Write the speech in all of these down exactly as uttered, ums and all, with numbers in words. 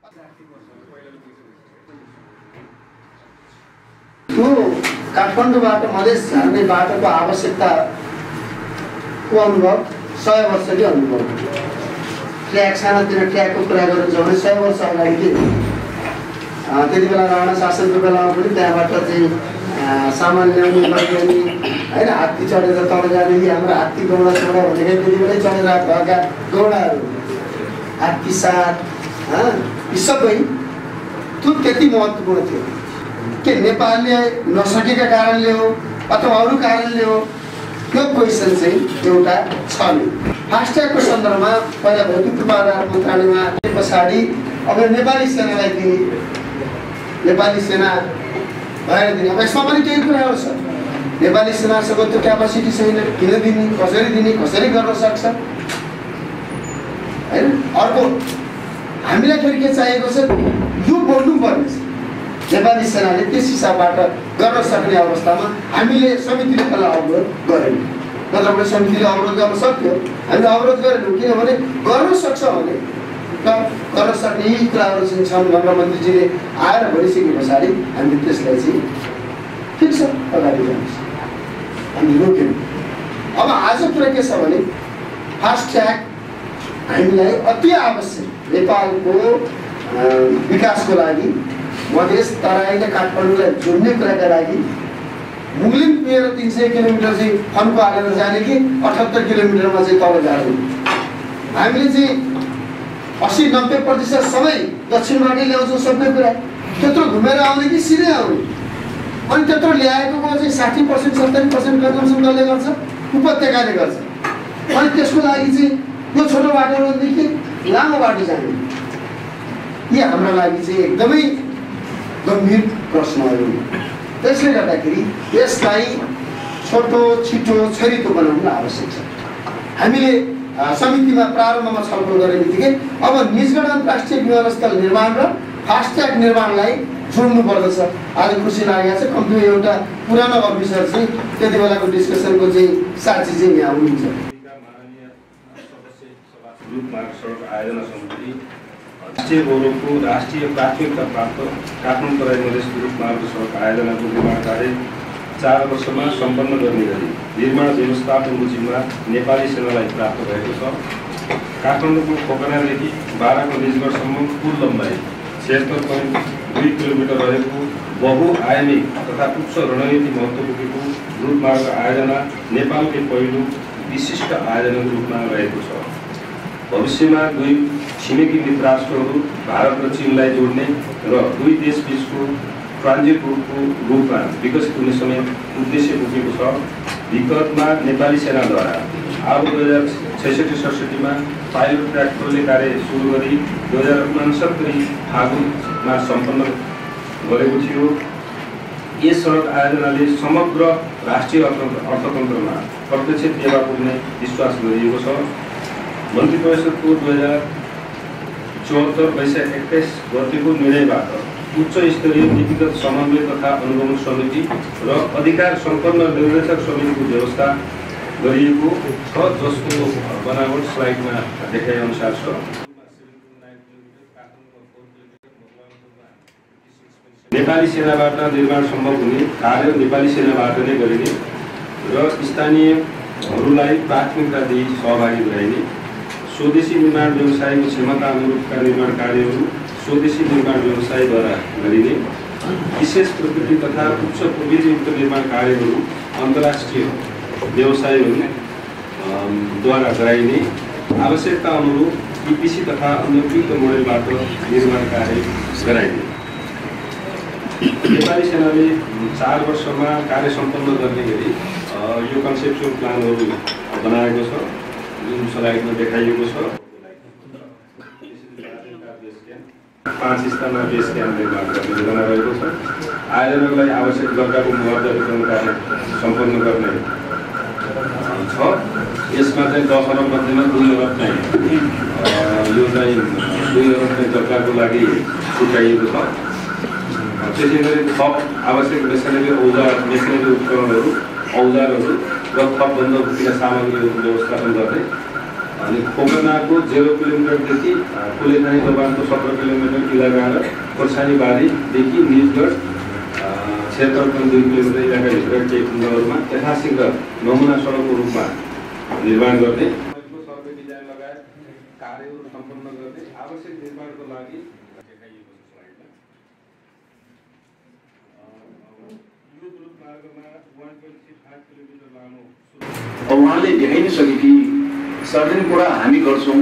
त्यो काठमाडौँबाट मधेस जाने बाटोको आवश्यकताको अनुभव सय वर्षकै अनुभव ट्र्याक सानातिनो ट्र्याकको कुरा गर्नु छ भने सय वर्ष अगाडि के त्यति बेला राणा शासनको बेलामा पनि त्यहाँबाट चाहिँ सामान ल्याउने लैजाने होइन हात्ती चढेर तल जाने कि हाम्रो हात्ती गौडा चौडा भनेको त्यति बेलै चढेर भएका गौडाहरू हात्ती साथ यी सबै त्यो त्यति महत्त्वपूर्ण थियो के नेपालले नसकेका कारणले हो अथवा अरू कारणले हो त्यो क्वेसन चाहिँ एउटा छ नि। फास्ट्यागको सन्दर्भमा पहिला भौतिक पूर्वाधार मन्त्रालयमा पछाडि अब नेपाली सेनालाई दिने नेपाली सेना भएर दिने अब यसमा पनि केही कुराहरू छ। नेपाली सेनासँग त्यो क्यापासिटी छैन, किन दिने, कसरी दिने, कसरी गर्न सक्छ होइन। अर्को हामीलाई फेरि के चाहिएको छ, यो बोल्नुपर्ने छ नेपाली सेनाले त्यस हिसाबबाट गर्न सक्ने अवस्थामा हामीले समितिले त्यसलाई अवरोध गरेनौँ। नत्र समितिले अवरोध गर्न सक्थ्यो, हामीले अवरोध गरेनौँ किनभने गर्न सक्छ भने गर्न सक्ने यी कुराहरू चाहिँ छन् भनेर मन्त्रीजीले आएर भनिसके पछाडि हामीले त्यसलाई चाहिँ ठिक छ अगाडि जानुहोस् हामी रोक्यौँ। अब आज कुरा के छ भने फास्ट्याग हामीलाई अति आवश्यक नेपालको विकासको लागि मधेस तराई र काठमाडौँलाई जोड्ने कुराका लागि मुगलिङ पुगेर तिन सय किलोमिटर चाहिँ फन्को हालेर जाने कि अठहत्तर किलोमिटरमा चाहिँ तल जाने। हामीले चाहिँ अस्सी नब्बे प्रतिशत सबै दक्षिणबाटै ल्याउँछौँ सबै कुरा, त्यत्रो घुमेर आउने कि सिधै आउने। अनि त्यत्रो ल्याएको चाहिँ साठी पर्सेन्ट सत्तरी पर्सेन्ट कन्जम्सन कसले गर्छ, उपत्यकाले गर्छ। अनि त्यसको लागि चाहिँ यो छोटो बाटोदेखि लामो बाटो जाने यी हाम्रो लागि चाहिँ एकदमै गम्भीर प्रश्नहरू। त्यसले गर्दाखेरि यसलाई छोटो छिटो छरितो बनाउनु आवश्यक छ। हामीले समितिमा प्रारम्भमा छलफल गर्ने बित्तिकै अब निजगढ अन्तर्राष्ट्रिय विमानस्थल निर्माण र फास्ट्याग निर्माणलाई जोड्नु पर्दछ। आज खुसी लागेको छ कम्ती एउटा पुरानो अफिसर चाहिँ त्यति बेलाको डिस्कसनको चाहिँ साक्षी चाहिँ यहाँ हुनुहुन्छ। राष्ट्रिय गौरवको राष्ट्रिय प्राथमिकता प्राप्त काठमाडौँ तराई मधेस रूपमार्ग सडक आयोजनाको निर्माण कार्य चार वर्षमा सम्पन्न गर्ने गरी निर्माण व्यवस्थापनको जिम्मा नेपाली सेनालाई प्राप्त भएको छ। काठमाडौँको पोखरादेखि बाह्रको निजगढसम्म कुल लम्बाइ छिहत्तर पोइन्ट दुई किलोमिटर रहेको बहुआयामी तथा उच्च रणनीति महत्त्व बोकेको रूपमार्ग आयोजना नेपालकै पहिलो विशिष्ट आयोजनाको रूपमा रहेको छ। भविष्यमा दुई छिमेकी मित्र राष्ट्रहरू भारत र चीनलाई जोड्ने र दुई देशबीचको ट्रान्जिट रूटको रूपमा विकसित हुने समेत उद्देश्य बोकेको छ। विगतमा नेपाली सेनाद्वारा अब दुई हजार छैसठी सडसठीमा पाइलट ट्र्याक्टरले कार्य सुरु गरी दुई हजार उनासत्तरी फागुनमा सम्पन्न गरेको थियो। यस सडक आयोजनाले समग्र राष्ट्रिय अर्थतन्त्रमा प्रत्यक्ष टेवा पुग्ने विश्वास गरिएको छ। मन्त्री परिषदको दुई हजार चौहत्तर वैशाख एक्काइस गतिको निर्णयबाट उच्च स्तरीय नीतिगत समन्वय तथा अनुगमन समिति र अधिकार सम्पन्न निर्देशक समितिको व्यवस्था गरिएको छ, जसको बनावट स्लाइडमा देखाए अनुसार छ। नेपाली सेनाबाट निर्माण सम्भव हुने कार्य नेपाली सेनाबाट नै गरिने र स्थानीयहरूलाई प्राथमिकता दिई सहभागी गराइने। स्वदेशी निर्माण व्यवसायको क्षमता अनुरूपका निर्माण कार्यहरू स्वदेशी निर्माण व्यवसायद्वारा गरिने। विशेष प्रकृति तथा उच्च प्रविधियुक्त निर्माण कार्यहरू अन्तर्राष्ट्रिय व्यवसायहरूद्वारा गराइने। आवश्यकता अनुरूप इपिसी तथा अन्य उपयुक्त मोडेलबाट निर्माण कार्य गराइने। नेपाली सेनाले चार वर्षमा कार्य सम्पन्न गर्ने गरी यो कन्सेप्चुअल प्लानहरू बनाएको छ, जुन स्लाइडमा देखाइएको छ। पाँच स्थानमा बेस क्याम्प निर्माण गर्ने योजना रहेको छ। आयोजनाको लागि आवश्यक जग्गाको मुआवजा वितरण कार्य सम्पन्न गर्ने छ। यसमा चाहिँ दस अरब मध्येमा दुई अरब चाहिँ यो चाहिँ दुई अरब चाहिँ जग्गाको लागि छुट्याइएको छ। त्यसै गरी थप आवश्यक मेसिनरी औजार मेसिनरी उपकरणहरू औजारहरू र थप बन्दोबस्तीका सामग्रीहरूको व्यवस्थापन गर्दै अनि पोखनाको जेरो किलोमिटरदेखि कुलेखानी दोबानको सत्र किलोमिटर इलाका र खोर्सानीबारीदेखि निजगढ छिहत्तर पोइन्ट दुई किलोमिटर इलाकाभित्र केही खण्डहरूमा यथाशीघ्र नमुना सडकको रूपमा निर्माण गर्ने सर्वे डिजाइन लगायत कार्यहरू सम्पन्न गर्ने आवश्यक निर्माणको लागि देखाइएको छ स्लाइडमा। यो ग्रुप मार्गमा एक दशमलव पाँच किलोमिटर लामो अब उहाँले देखाइ नै सके कि सर्टेन कुरा हामी गर्छौँ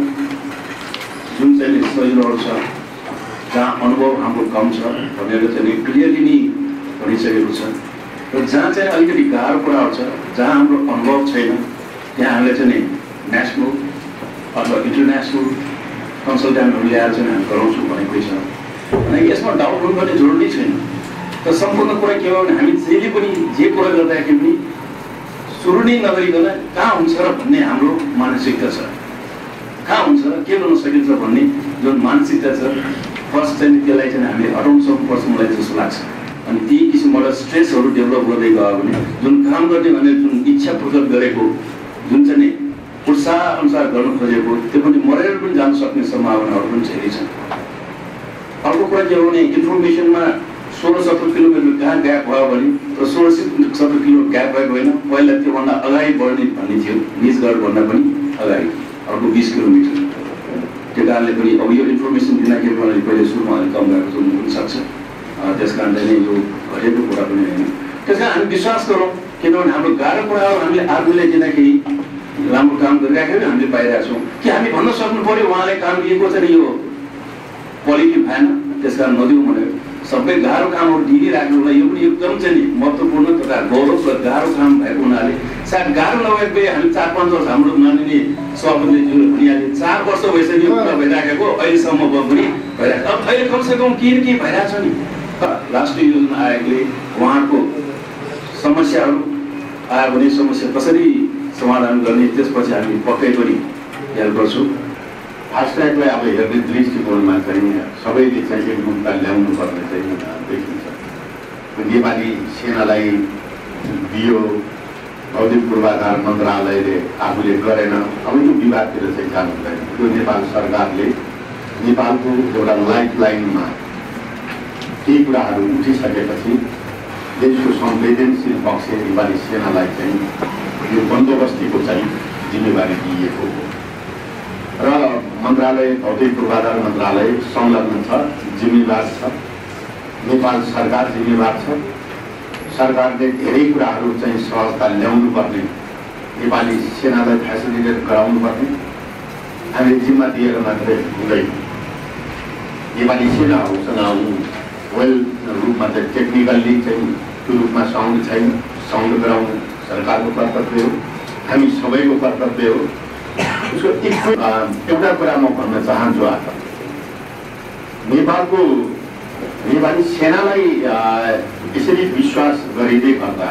जुन चाहिँ सजिलोहरू छ जहाँ अनुभव हाम्रो कम छ भनेर चाहिँ क्लियरली नै भनिसकेको छ र जहाँ चाहिँ अलिकति गाह्रो कुराहरू छ जहाँ हाम्रो अनुभव छैन त्यहाँ हामीले चाहिँ नेसनल अथवा इन्टरनेसनल कन्सल्टेन्टहरू ल्याएर चाहिँ हामी गराउँछौँ भनेकै छ। अनि यसमा डाउट हुनुपर्ने जरुरी छैन। तर सम्पूर्ण कुरा के हो भने हामी जहिले पनि जे कुरा गर्दाखेरि पनि सुरु नै नगरिकन कहाँ हुन्छ र भन्ने हाम्रो मानसिकता छ, कहाँ हुन्छ र के गर्न सकिन्छ भन्ने जुन मानसिकता छ फर्स्ट चाहिँ त्यसलाई चाहिँ हामीले हटाउन सक्नुपर्छ मलाई जस्तो लाग्छ। अनि त्यही किसिमबाट स्ट्रेसहरू डेभलप गर्दै गयो भने जुन काम गर्ने भने जुन इच्छापूर्वक गरेको जुन चाहिँ उत्साह अनुसार गर्न खोजेको त्यो पनि मरेर पनि जान सक्ने सम्भावनाहरू पनि धेरै छन्। अर्को कुरा के हो भने इन्फर्मेसनमा सोह्र सत्र किलोमिटर कहाँ ग्याप भयो भने र सोह्र सत्र किलो ग्याप भएको होइन, पहिला त्योभन्दा अगाडि बढ्ने भन्ने थियो, निजगढभन्दा पनि अगाडि अर्को बिस किलोमिटर। त्यो कारणले पनि अब यो इन्फर्मेसन दिँदाखेरि मलाई पहिले सुरुमा अलिक कम भएको चाहिँ हुनसक्छ, त्यस कारणले नै यो घटेको कुरा पनि होइन। त्यस कारण हामी विश्वास गरौँ किनभने हाम्रो गाह्रो कुराहरू हामीले आफूले दिँदाखेरि राम्रो काम गरिराखेर हामीले पाइरहेको छौँ कि हामी भन्न सक्नु पर्यो उहाँले काम दिएको चाहिँ यो क्वालिटी भएन त्यस कारण नदिउँ भनेर सबै गाह्रो कामहरू दिइराख्नुलाई यो पनि एकदम चाहिँ महत्त्वपूर्ण तथा गौरव र गाह्रो काम भएको हुनाले सायद गाह्रो नभएको हामी चार पाँच वर्ष हाम्रो माननीय सभापतिले ज्यूले भनिहाले चार वर्ष भइसक्यो कुरा भइराखेको अहिलेसम्म पनि भइरहेको। अब अहिले कमसेकम के के भइरहेको छ नि राष्ट्रिय योजना आयोगले उहाँको समस्याहरू आयो भने समस्या कसरी समाधान गर्ने त्यसपछि हामी पक्कै पनि हेल्प गर्छौँ। फास्ट्र्यागलाई अब हेर्ने दृष्टिकोणमा चाहिँ सबैले चाहिँ एकरूपता ल्याउनु पर्ने चाहिँ देखिन्छ। नेपाली सेनालाई दियो भौतिक पूर्वाधार मन्त्रालयले आफूले गरेन, अब यो विवादतिर चाहिँ जानु हुँदैन। यो नेपाल सरकारले नेपालको एउटा लाइफ लाइनमा केही कुराहरू उठिसकेपछि देशको संवेदनशील पक्ष नेपाली सेनालाई चाहिँ यो बन्दोबस्तीको चाहिँ जिम्मेवारी दिइएको हो र मन्त्रालय भौतिक पूर्वाधार मन्त्रालय संलग्न छ, जिम्मेवार छ, नेपाल सरकार जिम्मेवार छ। सरकारले धेरै कुराहरू चाहिँ सहजता ल्याउनु पर्ने, नेपाली सेनालाई फेसिलिटेट गराउनु पर्ने, हामीले जिम्मा दिएर मात्रै हुँदैन। नेपाली सेनाहरूसँग वेल रूपमा चाहिँ टेक्निकल्ली चाहिँ त्यो रूपमा साउन्ड छैन, साउन्ड गराउनु सरकारको कर्तव्य हो, हामी सबैको कर्तव्य हो। उसको एउटा कुरा म भन्न चाहन्छु, आज नेपालको नेपाली सेनालाई यसरी विश्वास गरिँदै गर्दा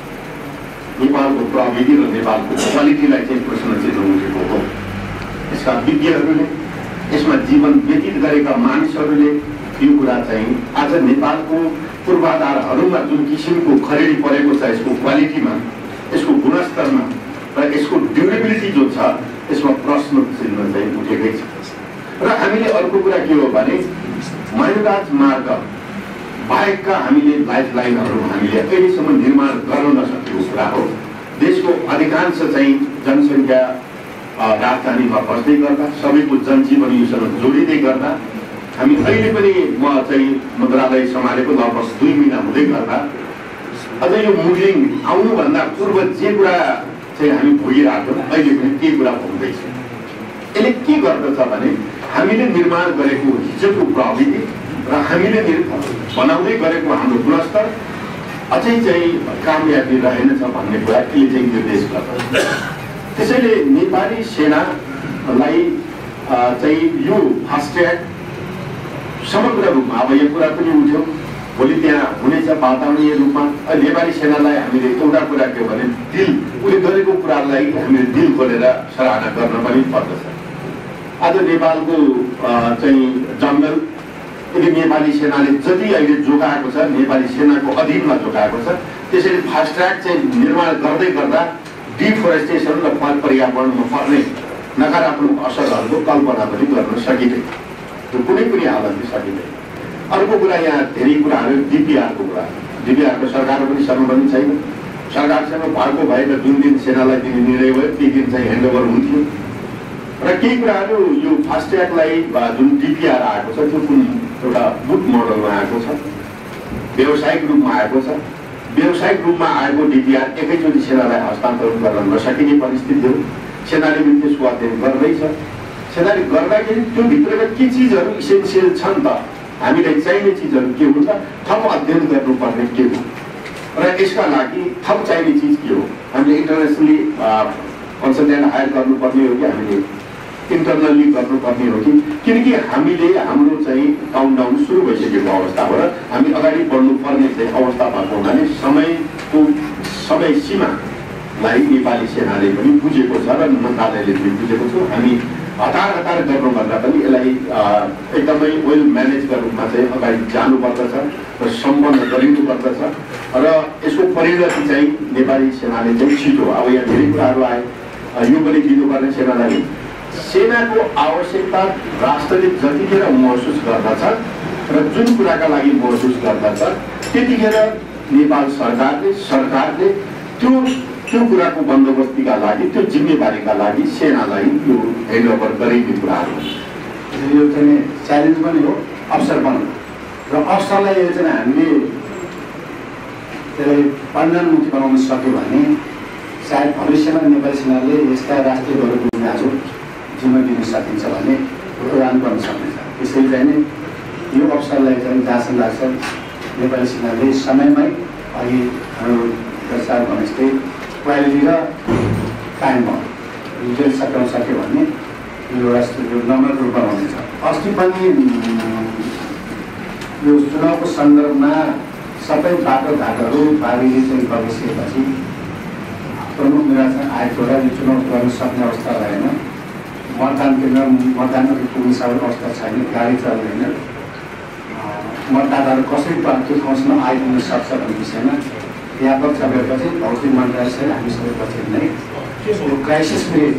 नेपालको प्रविधि र नेपालको क्वालिटीलाई चाहिँ प्रश्न चिन्ह उठेको हो। यसका विज्ञहरूले, यसमा जीवन व्यतीत गरेका मानिसहरूले यो कुरा चाहिँ आज नेपालको पूर्वाधारहरूमा जुन किसिमको खरेडी परेको छ यसको क्वालिटीमा, यसको गुणस्तरमा र यसको ड्युरेबिलिटी जो छ यसमा प्रश्न चिन्ह चाहिँ उठेकै छ। र हामीले अर्को कुरा के हो भने मायुराज मार्ग बाहेकका हामीले लाइफ लाइनहरू हामीले अहिलेसम्म निर्माण गर्न नसकेको कुरा हो। देशको अधिकांश चाहिँ जनसङ्ख्या राजधानीमा बस्दै गर्दा, सबैको जनजीवन योसँग जोडिँदै गर्दा हामी अहिले पनि म चाहिँ मन्त्रालय सम्हालेको लगभग दुई महिना हुँदै गर्दा अझ यो मुभलिङ आउनुभन्दा पूर्व जे कुरा चाहिँ हामी भोगिरहेको अहिले पनि के कुरा भोग्दैछ। यसले के गर्दछ भने हामीले निर्माण गरेको हिजोको प्रविधि र हामीले बनाउँदै गरेको हाम्रो गुणस्तर अझै चाहिँ कामयाबी रहेनछ भन्ने कुरा यसले चाहिँ निर्देश गर्दछ। त्यसैले नेपाली सेनालाई चाहिँ यो फास्ट्र्याग समग्र रूपमा अब यो कुरा पनि उठ्यो, भोलि त्यहाँ हुनेछ वातावरणीय रूपमा नेपाली सेनालाई हामीले एउटा कुरा के भने दिल उसले गरेको कुरालाई हामीले दिल खोलेर सराहना गर्न पनि पर्दछ। आज नेपालको चाहिँ जङ्गल यदि नेपाली सेनाले जति अहिले जोगाएको छ, नेपाली सेनाको अधीनमा जोगाएको छ, त्यसरी फास्ट्र्याग चाहिँ निर्माण गर्दै गर्दा डिफोरेस्टेसन र पर्यावरणमा पर्ने नकारात्मक असरहरूको कल्पना पनि गर्न सकिँदैन, त्यो कुनै पनि हालतले सकिँदैन। अर्को कुरा, यहाँ धेरै कुराहरू डिपिआरको कुरा, डिपिआरको सरकार पनि सर्वभन्दा छैन। सरकारसँग भएको भएर जुन दिन सेनालाई दिने निर्णय भयो त्यही दिन चाहिँ ह्यान्डओभर हुन्थ्यो र केही कुराहरू यो फास्ट्यागलाई जुन डिपिआर आएको छ त्यो कुन एउटा बुट मोडलमा आएको छ, व्यावसायिक रूपमा आएको छ। व्यावसायिक रूपमा आएको डिपिआर एकैचोटि सेनालाई हस्तान्तरण गर्न नसकिने परिस्थिति हो। सेनाले पनि त्यसको अध्ययन गर्दैछ। सेनाले गर्दाखेरि त्यो भित्रका के चिजहरू इसेन्सियल छन् त, हामीलाई चाहिने चिजहरू के हुन्छ, थप अध्ययन गर्नुपर्ने के हो र यसका लागि थप चाहिने चिज के हो। हामीले इन्टरनेसनली कन्सल्टेन्ट हायर गर्नुपर्ने हो कि हामीले इन्टरनल्ली गर्नुपर्ने हो कि, किनकि हामीले हाम्रो चाहिँ काउन्टडाउन सुरु भइसकेको अवस्थाबाट हामी अगाडि बढ्नुपर्ने चाहिँ अवस्था भएको हुनाले समयको समय सीमालाई नेपाली सेनाले पनि बुझेको छ र मन्त्रालयले पनि बुझेको छ। हामी हतार हतार गर्नुभन्दा पनि यसलाई एकदमै वेल म्यानेजका रूपमा चाहिँ अगाडि जानुपर्दछ र सम्पन्न गरिनुपर्दछ र यसको परिणति चाहिँ नेपाली सेनाले चाहिँ छिटो, अब यहाँ धेरै कुराहरू आए, यो पनि दिनुपर्ने सेनालाई। सेनाको आवश्यकता राष्ट्रले जतिखेर महसुस गर्दछ र जुन कुराका लागि महसुस गर्दछ त्यतिखेर नेपाल सरकारले सरकारले त्यो त्यो कुराको बन्दोबस्तीका लागि, त्यो जिम्मेवारीका लागि सेनालाई यो ह्यान्डओभर गरिने कुराहरू यो चाहिँ च्यालेन्ज पनि हो, अवसर पनि हो र अवसरलाई यो चाहिँ हामीले त्यसलाई परिणाममुखी बनाउन सक्यो भने सायद भविष्यमा नेपाली सेनाले यस्ता राष्ट्रिय गौरव गुनाहरू जिम्मा दिन सकिन्छ भन्ने प्रोग्राम गर्न सक्नेछ। त्यसैले चाहिँ नि यो अवसरलाई चाहिँ जहाँसम्म लाग्छ नेपाली सेनाले समयमै अघि हाम्रो प्रचार भने जस्तै क्वालिटी र टाइममा रिजल्ट सकाउन सक्यो भने यो राष्ट्र नम्बर रूपमा हुनेछ। अस्ति पनि यो चुनावको सन्दर्भमा सबै बाटोघाटहरू बारीले चाहिँ गरिसकेपछि प्रमुख निर्वाचन आयोगबाट यो चुनाव गर्न सक्ने अवस्था रहेन। मतदान केन्द्र मतदानमा पुग्ने साह्रो अवस्था छैन, गाडी चल्दैन, मतदाताहरू कसरी त्यो ठाउँसम्म आइपुग्न सक्छ भन्ने विषयमा व्यापक चपेपछि भौतिक मन्त्रालयसँग हामी सबै पछि नै त्यो क्राइसिस पिरियड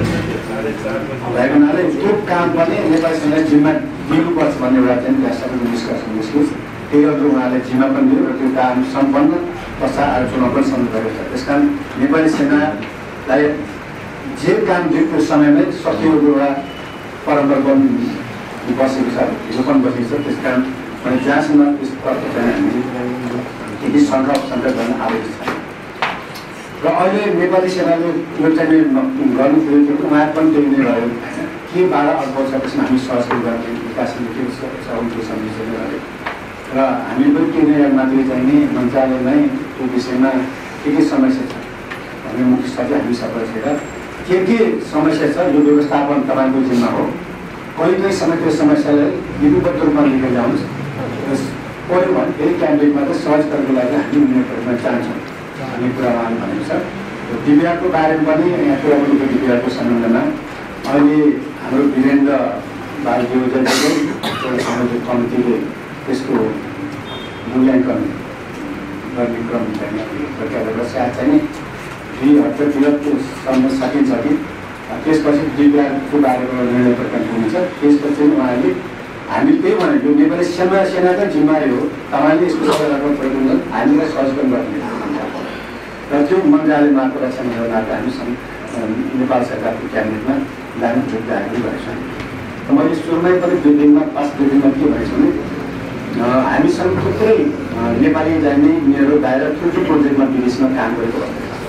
भएको हुनाले त्यो काम पनि नेपाली सेनालाई जिम्मा दिनुपर्छ भन्ने एउटा चाहिँ त्यहाँ सबैको निष्कर्ष निस्क्यो। त्यही गर्दा उहाँले जिम्मा पनि दियो र त्यो काम सम्पन्न पश्चात आएर चुनाव पनि सम्पन्न गरेको छ। त्यस कारण नेपाली सेनालाई जे काम दियो त्यो समयमै सकिएको एउटा परम्परा पनि बसेको छ, हिजो पनि बसेको छ। त्यस कारण अनि जहाँसम्म त्यसतर्फ चाहिँ हामीले केही सङ्घर्ष सङ्घर्ष गर्न आवश्यक छ र अहिले नेपाली सेनाले यो चाहिँ गर्नु पुगेको उहाँहरू पनि त्यही नै रह्यो। केबाट अल्पाउँछ त्यसमा हामी सहयोग गर्ने विकास समिति सहयोगको समिति रह्यो र हामी पनि केही नै मात्रै चाहिँ नि मन्त्रालयमै त्यो विषयमा के के समस्या छ भन्ने मुख्य सचिव हामी सबैसित के के समस्या छ यो व्यवस्थापन तपाईँको जिम्मा हो। कहीँ कहीँ समय त्यो समस्यालाई लिपिबद्ध रूपमा लिएर जानुहोस्, पऱ्यो भने फेरि क्यान्डिडेटमा चाहिँ सहज गर्नको लागि हामी उनीहरूको चाहन्छौँ भन्ने कुरा उहाँले भनेको छ। दिव्याको बारेमा पनि यहाँ कुरा पनि दिव्याको सम्बन्धमा अहिले हाम्रो वीरेन्द्र बालज्यूले एउटा संयोजक कमिटीले त्यसको मूल्याङ्कन गर्ने क्रम चाहिँ प्रक्रिया सायद चाहिँ दुई हप्ता बृहत्सम्म सकिन्छ कि त्यसपछि दिव्याको बारेमा निर्णय प्रकट हुनेछ। त्यसपछि उहाँले हामी त्यही भनेको यो नेपाली सेना सेनाकै जिम्मेवारी हो, तपाईँले यसको सबै प्रबन्धन हामीलाई सहयोग गर्ने र त्यो मन्त्रालय मार्फत रक्षा मन्त्रालयबाट हामी नेपाल सरकारको क्याबिनेटमा लाने प्रक्रिया हामी गरेका छौँ। मैले सुरुमै पनि दुई दिनमा पाँच दुई दिनमा के भनेको छु भने हामीसँग थुप्रै नेपाली जाने मेरो बाहिर ठुल्ठुलो प्रोजेक्टमा विदेशमा काम गरेको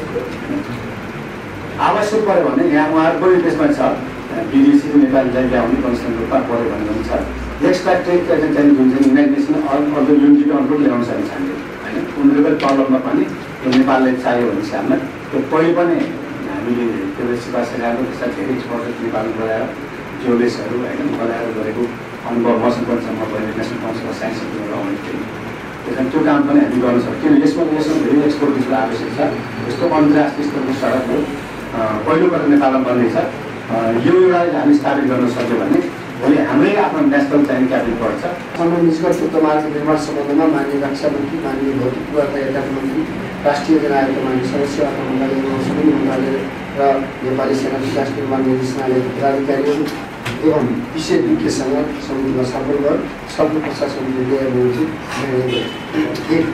आवश्यक पऱ्यो भने यहाँ उहाँहरू पनि त्यसमा छ विदेशी नेपालीलाई ल्याउने कन्सर्न रूपमा पऱ्यो भने पनि छ। एक्सट्राक्टेड चाहिँ जुन चाहिँ युनाइटेड नेसन अरू युनिटी अनुरूप ल्याउन सकिन्छ हामीले होइन। उनीहरूको तलबमा पनि यो नेपाललाई चाहियो भने हिसाबमा त्यो पहिले पनि हामीले त्यो सिफारिस ल्याएको त्यसलाई धेरै प्रोजेक्ट नेपालमा गराएर जोलेसहरू होइन गराएर गरेको अनुभव मसँग पनि छ। म पहिले नेसनल काउन्सिल अफ साइन्स आउने थिएँ, त्यस कारण त्यो काम पनि हामी गर्न सक्छौँ। किन यसमा यसमा धेरै एक्सपोर्टको आवश्यक छ। यस्तो अन्तर्राष्ट्रिय स्तरको सडक हो पहिलोपल्ट नेपालमा बन्दैछ। यो एउटा हामी स्थापित गर्न सक्यो भने भोलि हाम्रै आफ्नो नेसनल चाहिँ क्याबिनेट पर्छ। निजगत युक्त मार्ग निर्माण सम्बन्धमा माननीय रक्षा मन्त्री, माननीय भौतिक पूर्वाधार यातायात मन्त्री, राष्ट्रिय योजना आयोगका माननीय सदस्य, अर्थ मन्त्रालय, सबै मन्त्रालय र नेपाली सेना विकास निर्माण निर्देशनालयका पदाधिकारीहरू एवं विषय विज्ञसँग समितिमा छलफल भयो। छलफल पश्चात समितिले एक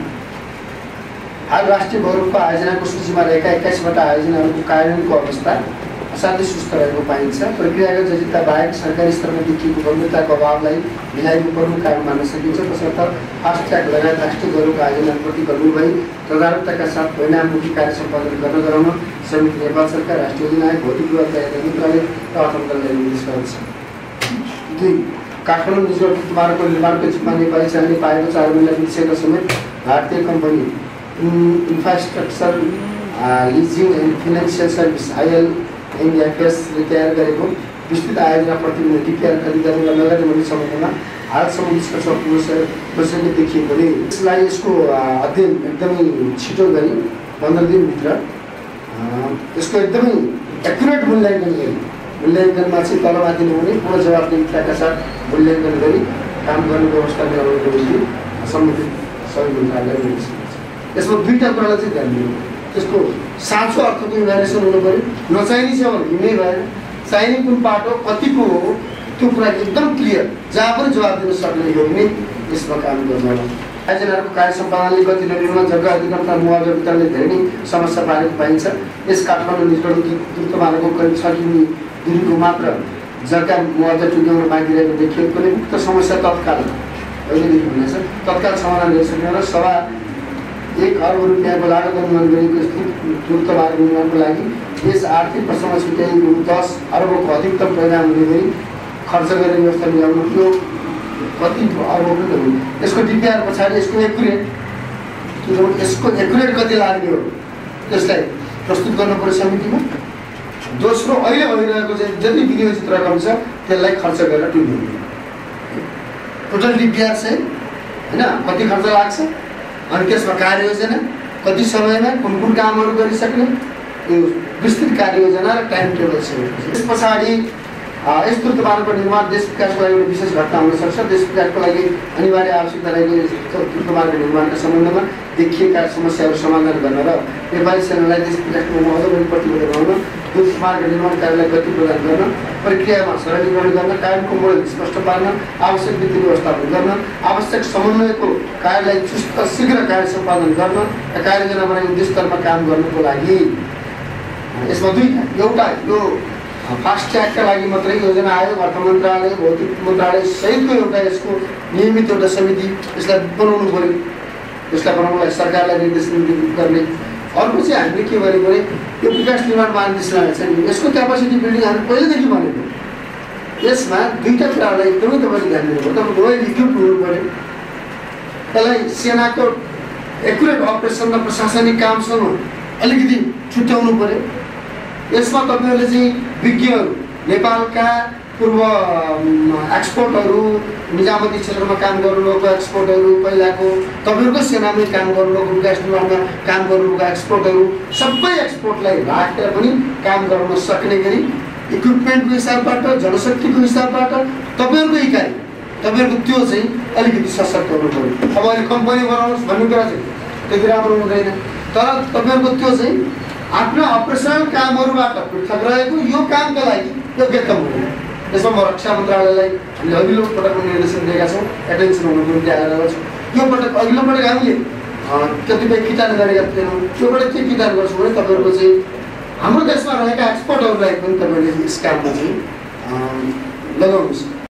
हाल राष्ट्रिय गौरवको आयोजनाको सूचीमा रहेका एक्काइसवटा आयोजनाहरूको कार्यान्वयनको अवस्था असाध्यै सुस्त रहेको पाइन्छ। प्रक्रियागत जटिलता बाहेक सरकारी स्तरमा देखिएको गम्भीरताको अभावलाई मिलाइएको प्रमुख कारण मान्न सकिन्छ। तसर्थ फास्ट ट्र्याक लगायत राष्ट्रिय गौरवको आयोजनाप्रति गम्भीर भई तदारुकताका साथ परिणाममुखी कार्य सम्पादन गर्न गराउन समिति नेपाल सरकार, राष्ट्रिय योजना आयोग, भौतिक पूर्वाधार यातायात मन्त्रालय र अर्थ मन्त्रालयले निर्देश गर्छ। दुई, काठमाडौँ निजगत मार्गको निर्माणको जिम्मा नेपाली सेनाले पाएको चार महिना बितिसकेका समेत भारतीय company infrastructure leasing and financial service आइएलएनएफएसले तयार गरेको विस्तृत आयोजना प्रतिवेदन डिपिआर खरिदारी र नगद मूल्य सम्बन्धमा हालसम्म निष्कर्ष पुग्न देखिएकोले यसलाई यसको अध्ययन एकदमै छिटो गरी पन्ध्र दिनभित्र यसको एकदमै एक्युरेट मूल्याङ्कन गरी मूल्याङ्कनमा चाहिँ तलमाथि नहुने पूर्ण जवाबदेहिताका साथ मूल्याङ्कन गरी काम गर्ने व्यवस्था गराउनको निम्ति सम्बन्धित सबै मन्त्रालयले निर्देश गर्छ। यसमा दुईवटा कुरालाई चाहिँ ध्यान दिनु, त्यसको साँचो अर्थको इभ्यालुएसन हुनु पऱ्यो। नचाहिने छ भने हिँड्नै भएन, चाहिने कुन पाटो कतिको हो त्यो कुरा एकदम क्लियर, जहाँ पनि जवाब दिन सक्ने हो भने यसमा काम गर्न होला। आयोजनाहरूको कार्य सम्पादनले गति नदिनुमा जग्गा अधिकार तथा मुआवजा वितरणले धेरै नै समस्या पारेको पाइन्छ। यस काठमाडौँ निजगढ द्रुत मार्गको करिब छ किमि दूरीको मात्र जग्गा मुआवजा टुङ्ग्याउन बाँकी रहेको देखिएकोले उक्त समस्या तत्काल अहिलेदेखि हुनेछ तत्काल समाधान गरिसक्ने र सभा एक अर्ब रुपियाँको लागत अनुमान गरेको द्रुत मार्ग निर्माणको लागि यस आर्थिक वर्षमा छुट्याइएको दस अर्बको अधिकतम परिणाम हुने गरी खर्च गर्ने व्यवस्था मिलाउनु त्यो कति अर्ब पनि हुने। यसको डिपिआर पछाडि यसको एकुरेट यसको एकुरेट कति लाग्ने हो त्यसलाई प्रस्तुत गर्नु पर्यो समितिमा। दोस्रो, अहिले भइरहेको चाहिँ जति विनियोजित रकम छ त्यसलाई खर्च गरेर टुङ्ग्याउनु। टोटल डिपिआर चाहिँ होइन कति खर्च लाग्छ, अनि त्यसमा कार्ययोजना कति समयमा कुन कुन कामहरू गरिसक्ने, यो विस्तृत कार्ययोजना र टाइम टेबल छ। त्यस पछाडि यस द्रुत मार्गको निर्माण देश विकासको लागि एउटा विशेष घटना हुनसक्छ। देश विकासको लागि अनिवार्य आवश्यकता रहेको द्रुत मार्ग निर्माणका सम्बन्धमा देखिएका समस्याहरू समाधान गर्न र नेपाली सेनालाई देश विकासको अझ बढी प्रतिबद्ध बनाउन द्रुत मार्ग निर्माण कार्यलाई गति प्रदान गर्न, प्रक्रियामा सरलीकरण गर्न, कार्यको मोडल स्पष्ट पार्न, आवश्यक वित्तीय व्यवस्थापन गर्न, आवश्यक समन्वयको कार्यलाई चुस्त शीघ्र कार्य सम्पादन गर्न र कार्ययोजना बनाई उद्देश्य स्तरमा काम गर्नको लागि यसमा दुईटा, एउटा यो फास्ट ट्र्याकका लागि मात्रै योजना आयोग, अर्थ मन्त्रालय, भौतिक मन्त्रालय सहितको एउटा यसको नियमित एउटा समिति यसलाई बनाउनु पऱ्यो। यसलाई बनाउनलाई सरकारलाई निर्देश गर्ने। अर्को चाहिँ हामीले के गरेको भने यो विकास निर्माण महानिर्देशनालय छ नि, यसको क्यापासिटी बिल्डिङ हामी पहिलेदेखि भनेको। यसमा दुईवटा कुराहरूलाई एकदमै तपाईँले ध्यान दिनु पऱ्यो। तपाईँ वेल इक्विप्ड हुनु पऱ्यो, त्यसलाई सेनाको एकुरेट अपरेसन र प्रशासनिक कामसँग अलिकति छुट्याउनु पऱ्यो। यसमा तपाईँहरूले चाहिँ विज्ञहरू, नेपालका पूर्व एक्सपोर्टहरू, निजामती क्षेत्रमा काम गर्नुभएको एक्सपोर्टहरू, पहिलाको तपाईँहरूको सेनामै काम गर्नुभएको विकास निर्माणमा काम गर्नुभएको एक्सपोर्टहरू, सबै एक्सपोर्टलाई राखेर पनि काम गर्न सक्ने गरी इक्विपमेन्टको हिसाबबाट, जनशक्तिको हिसाबबाट तपाईँहरूको इकाइ तपाईँहरूको त्यो चाहिँ अलिकति सशक्त हुनु पऱ्यो। अब अहिले कम्पनी बनाउनुहोस् भन्ने कुरा चाहिँ त्यति राम्रो हुँदैन, तर तपाईँहरूको त्यो चाहिँ आफ्ना अपरेसनल कामहरूबाट पृथक रहेको यो कामका लागि योग्यतम हुनु। यसमा म रक्षा मन्त्रालयलाई हामीले अघिल्लो पटक निर्देशन दिएका छौँ, एटेन्सन हुनुको निम्ति आइरहेको छौँ। यो पटक अघिल्लो पटक हामीले कतिपय किटान गरेका थिएनौँ, यो पटक के किटान गर्छौँ भने तपाईँहरूको चाहिँ हाम्रो देशमा रहेका एक्सपोर्टहरूलाई पनि तपाईँले यस काममा चाहिँ लगाउनुहोस्।